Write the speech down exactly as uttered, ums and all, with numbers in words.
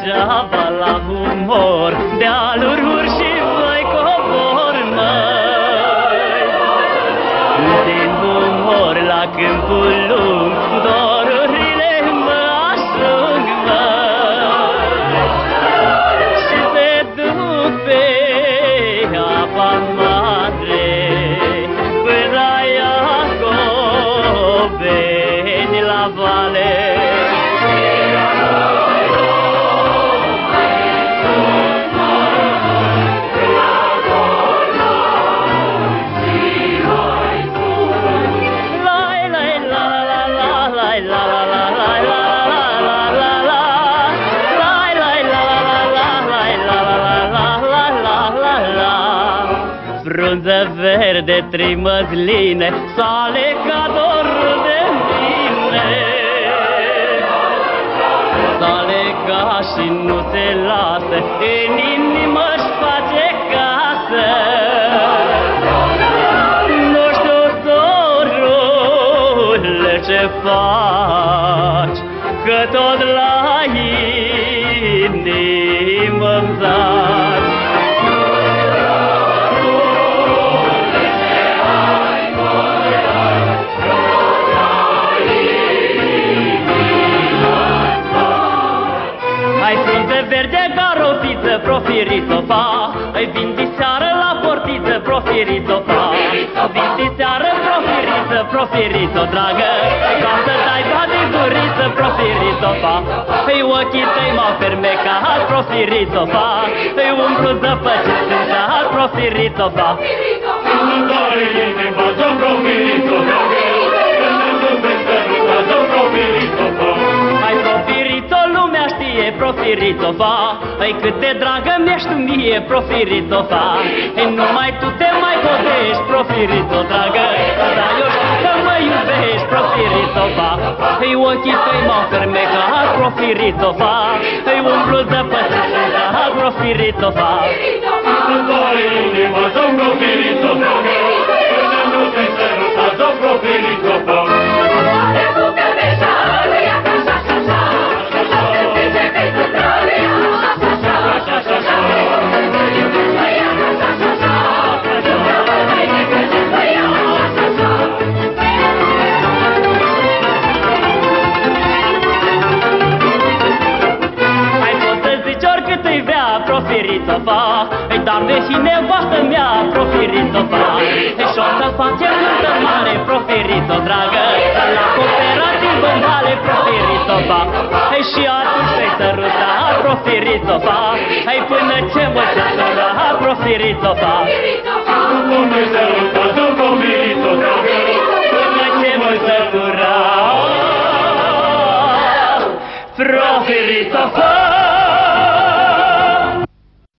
degeaba la humor, dealuri uri și voi cobor, măi. Din humor la câmpul lung, dorurile mă ajung, măi. Și se duc pe apa mare, până Iacobeni la vale. Frunză verde, trei măsline, sale ca dorul de mine. Sale ca și nu se lasă, în inimă-și face casă. Nu știu, sorule, ce faci, că tot la inimă-mi zaci. Hai frunze verde ca rotiță, profiriți-o fa. Hai vin diseară la portiță, profiriți-o fa. Vin diseară, profiriță, profiriți-o, dragă, ca să dai ba de guriță, profiriți-o fa. Păi ochii tăi m-au fermecat, profiriți-o fa. Păi umplu zăpăcit cântat, profiriți-o fa. Când doare inima, să profiriți-o, dragă, când nu te săruta, să profiriți-o fa. Hai profiriți-o, lumea știe, profiriți-o fa. Păi cât de dragă mi-ești tu mie, profiriți-o fa. Ei numai tu te mai godești, profiriți-o, dragă, dar eu știu că mă iubești, profiriți-o fa. Ei ochii tăi m-au fermecat, profiriți-o fa. Ei umplu zăpăcit cântat, profiriți-o fa. Când doare inima, să profiriți-o, dragă, când nu te săruta, să profiriți-o fa. Profiriți-o fa, dar deși nevastă mea, profiriți-o fa. Și o să facem nuntă mare, profiriți-o, dragă, la cooperativă în vale, profiriți-o fa. Și atunci te-ai săruta, profiriți-o fa. Până ce mă sătura, profiriți-o fa. Nu te săruta, să profiriți-o, dragă, până ce mă sătura, profiriți-o fa.